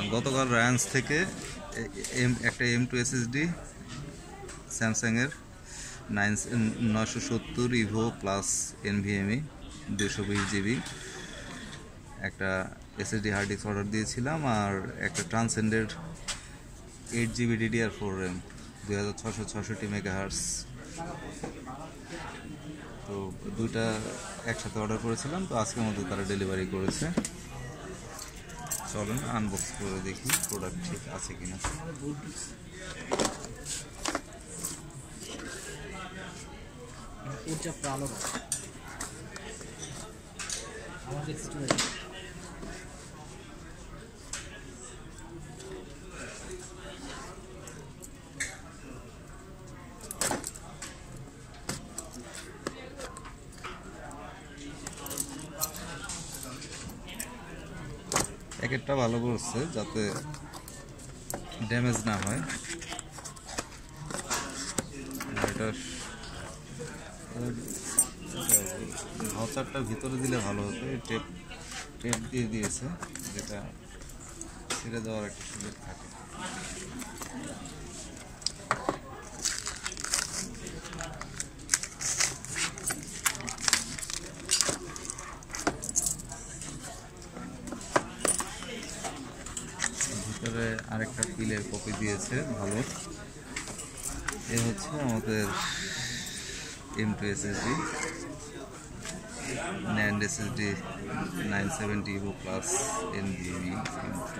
গতকাল রায়ান্স থেকে একটা M.2 SSD স্যামসাংয়ের 970 EVO Plus NVMe 220 GB একটা SSD হার্ড ডিস্ক অর্ডার দিয়েছিলাম, আর একটা ট্রান্সেন্ডের 8 GB DDR4 RAM 2666 MHz। তো দুইটা একসাথে অর্ডার করেছিলাম, তো আজকের মধ্যে তারা ডেলিভারি করেছে। চলুন আনবক্স করে দেখি প্রোডাক্ট ঠিক আছে কিনা। প্যাকেটটা ভালো করছে যাতে ড্যামেজ না হয়। এটা ভাউচারটা ভিতরে দিলে ভালো হতো। টেপ দিয়ে দিয়েছে, যেটা ছেড়ে দেওয়ার একটা সুযোগ থাকে। ভিতরে আরেকটা পিলের কপি দিয়েছে ভালো। এ হচ্ছে আমাদের M.2 SSD NAND SSD 970 EVO Plus NVMe M.2।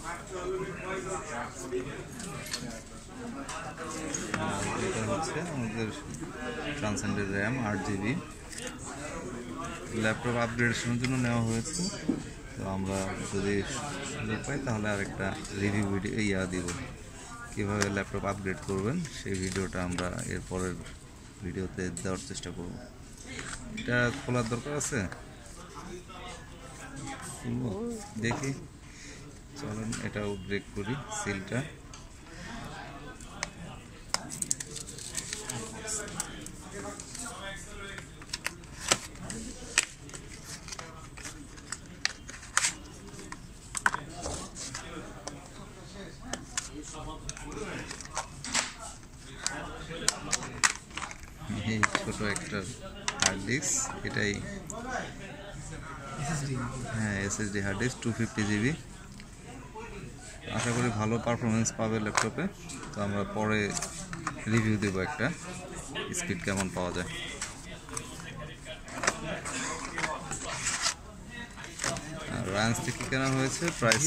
এটা হচ্ছে আমাদের ট্রান্সেন্ডের RAM 8 GB। ল্যাপটপ আপগ্রেডেশনের জন্য নেওয়া হয়েছে, তো আমরা যদি সুযোগ পাই তাহলে আরেকটা রিভিউ ভিডিও দিব, কীভাবে ল্যাপটপ আপগ্রেড করবেন সেই ভিডিওটা আমরা এরপরের ভিডিওতে দেওয়ার চেষ্টা করব। এটা খোলার দরকার আছে, দেখি। চলুন এটাও ব্রেক করি সিলটা। এই ছোট একটা হার্ড ডিস্ক, এটাই হ্যাঁ SSD হার্ড ডিস্ক 250 GB। আশা করি ভালো পারফরমেন্স পাবে ল্যাপটপে। তো আমরা পরে রিভিউ দেবো একটা স্পিড কেমন পাওয়া যায়। রায়ান্স থেকে কেনা হয়েছে,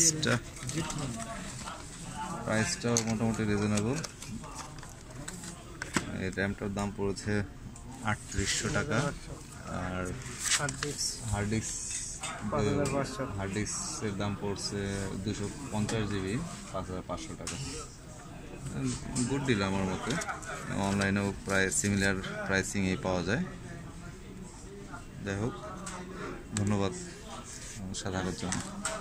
প্রাইসটাও মোটামুটি রিজনেবল। এই র্যামটার দাম পড়েছে 3800 টাকা, আর হার্ড ডিস্কের দাম পড়ছে 250 GB 5500 টাকা। গুড ডিল আমার মতে। অনলাইনেও প্রায় সিমিলার প্রাইসিংয়েই পাওয়া যায়। যাই হোক, ধন্যবাদ সাথে থাকার জন্য।